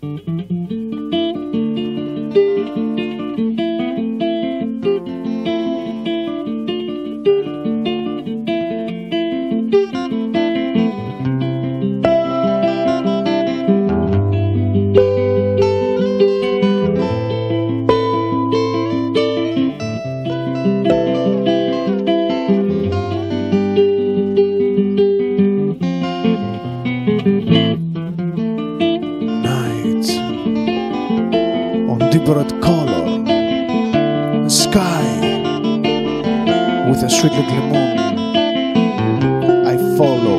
Red color, sky with a sweet little moon. I follow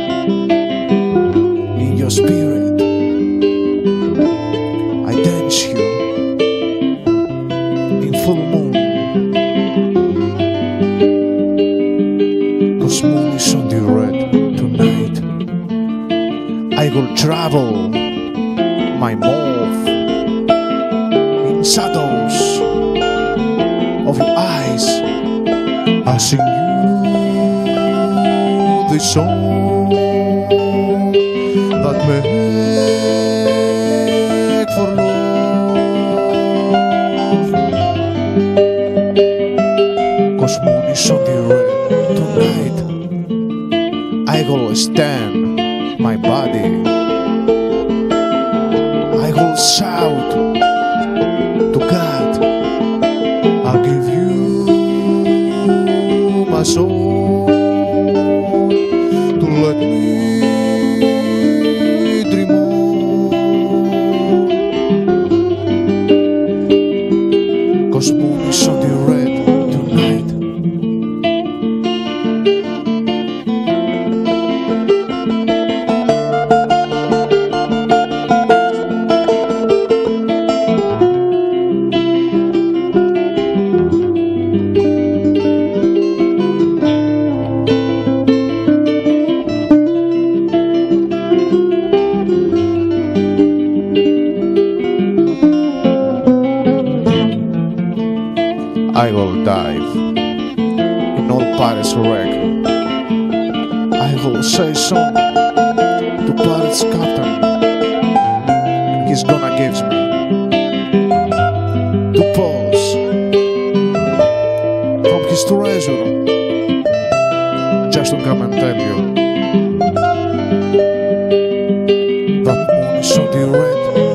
in your spirit. I dance you in full moon, 'cause moon is on the red tonight. I will travel my move shadows of your eyes. I sing you the song that make for love, 'cause moon is on the red tonight. I will stand my body, I will shout to God, I'll give you my soul to let me dream on, 'cause moon is on the red tonight. I will dive in all Paris wreck. I will say song to Paris captain. He's gonna give me to pause from his treasure, just to come and tell you that moon is on the red